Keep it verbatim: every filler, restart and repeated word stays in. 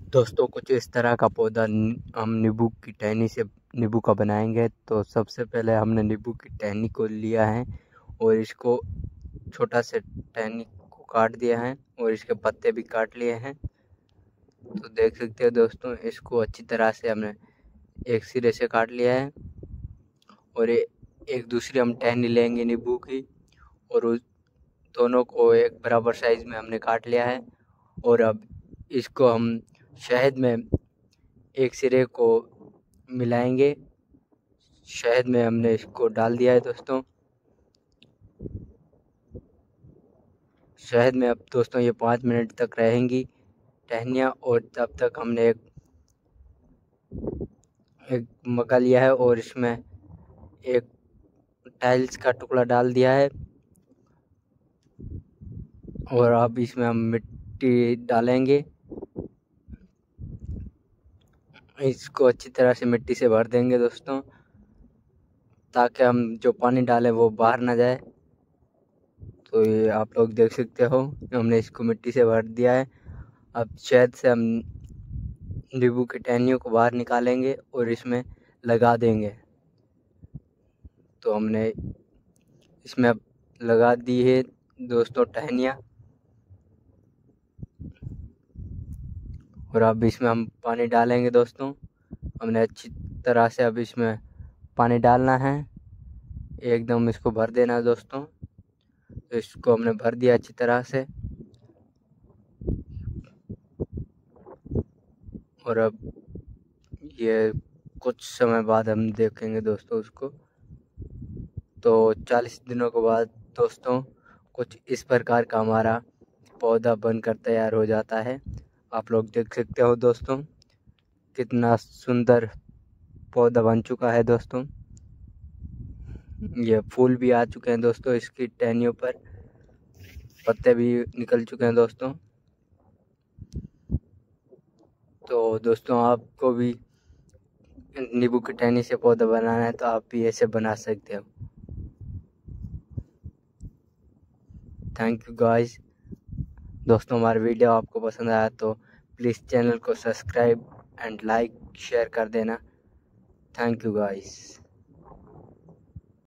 दोस्तों कुछ इस तरह का पौधा न- हम नींबू की टहनी से नींबू का बनाएंगे। तो सबसे पहले हमने नींबू की टहनी को लिया है और इसको छोटा से टहनी को काट दिया है और इसके पत्ते भी काट लिए हैं। तो देख सकते हो दोस्तों, इसको अच्छी तरह से हमने एक सिरे से काट लिया है और ए, एक दूसरी हम टहनी लेंगे नींबू की और उस दोनों को एक बराबर साइज में हमने काट लिया है। और अब इसको हम शहद में एक सिरे को मिलाएंगे। शहद में हमने इसको डाल दिया है दोस्तों। शहद में अब दोस्तों ये पाँच मिनट तक रहेंगी टहनियाँ। और तब तक हमने एक एक मग्गा लिया है और इसमें एक टाइल्स का टुकड़ा डाल दिया है और अब इसमें हम मिट्टी डालेंगे। इसको अच्छी तरह से मिट्टी से भर देंगे दोस्तों, ताकि हम जो पानी डालें वो बाहर ना जाए। तो ये आप लोग देख सकते हो, हमने इसको मिट्टी से भर दिया है। अब शहद से हम नींबू की टहनियों को बाहर निकालेंगे और इसमें लगा देंगे। तो हमने इसमें अब लगा दी है दोस्तों टहनियाँ। और अब इसमें हम पानी डालेंगे दोस्तों। हमने अच्छी तरह से अब इसमें पानी डालना है, एकदम इसको भर देना है दोस्तों। तो इसको हमने भर दिया अच्छी तरह से और अब ये कुछ समय बाद हम देखेंगे दोस्तों उसको। तो चालीस दिनों के बाद दोस्तों कुछ इस प्रकार का हमारा पौधा बनकर तैयार हो जाता है। आप लोग देख सकते हो दोस्तों, कितना सुंदर पौधा बन चुका है दोस्तों। ये फूल भी आ चुके हैं दोस्तों, इसकी टहनियों पर पत्ते भी निकल चुके हैं दोस्तों। तो दोस्तों आपको भी नींबू की टहनी से पौधा बनाना है तो आप भी ऐसे बना सकते हो। Thank you guys. दोस्तों हमारा वीडियो आपको पसंद आया तो प्लीज़ चैनल को सब्सक्राइब एंड लाइक शेयर कर देना। Thank you guys.